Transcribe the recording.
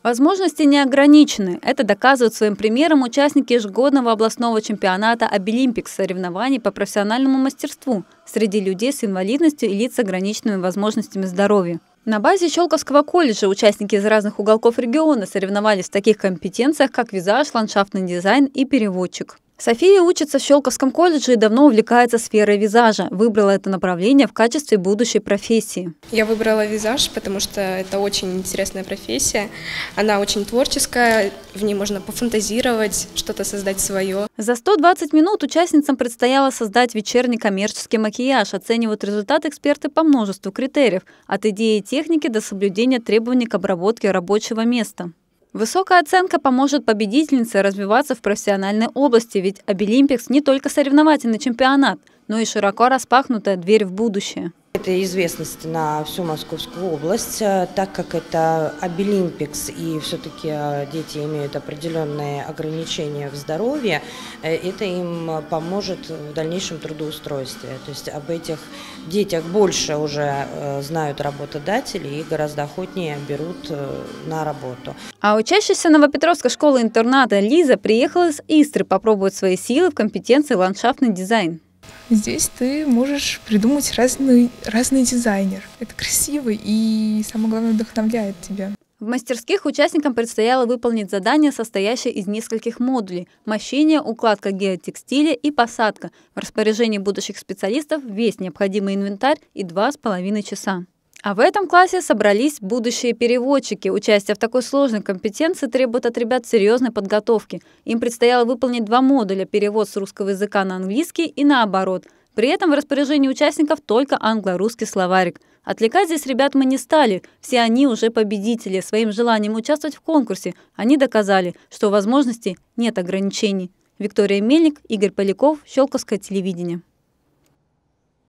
Возможности не ограничены. Это доказывают своим примером участники ежегодного областного чемпионата «Обилимпикс» соревнований по профессиональному мастерству среди людей с инвалидностью и лиц с ограниченными возможностями здоровья. На базе Щелковского колледжа участники из разных уголков региона соревновались в таких компетенциях, как визаж, ландшафтный дизайн и переводчик. София учится в Щелковском колледже и давно увлекается сферой визажа. Выбрала это направление в качестве будущей профессии. Я выбрала визаж, потому что это очень интересная профессия. Она очень творческая, в ней можно пофантазировать, что-то создать свое. За 120 минут участницам предстояло создать вечерний коммерческий макияж. Оценивают результат эксперты по множеству критериев, от идеи и техники до соблюдения требований к обработке рабочего места. Высокая оценка поможет победительнице развиваться в профессиональной области, ведь «Обилимпикс» не только соревновательный чемпионат, но и широко распахнутая дверь в будущее. Это известность на всю Московскую область, так как это Обилимпикс и все-таки дети имеют определенные ограничения в здоровье, это им поможет в дальнейшем трудоустройстве. То есть об этих детях больше уже знают работодатели и гораздо охотнее берут на работу. А учащаяся Новопетровской школы-интерната Лиза приехала из Истры попробовать свои силы в компетенции ландшафтный дизайн. Здесь ты можешь придумать разный дизайнер. Это красиво и, самое главное, вдохновляет тебя. В мастерских участникам предстояло выполнить задание, состоящее из нескольких модулей – мощение, укладка геотекстиля и посадка. В распоряжении будущих специалистов весь необходимый инвентарь и 2,5 часа. А в этом классе собрались будущие переводчики. Участие в такой сложной компетенции требует от ребят серьезной подготовки. Им предстояло выполнить 2 модуля – перевод с русского языка на английский и наоборот. При этом в распоряжении участников только англо-русский словарик. Отвлекать здесь ребят мы не стали. Все они уже победители. Своим желанием участвовать в конкурсе они доказали, что у возможностей нет ограничений. Виктория Мельник, Игорь Поляков, Щелковское телевидение.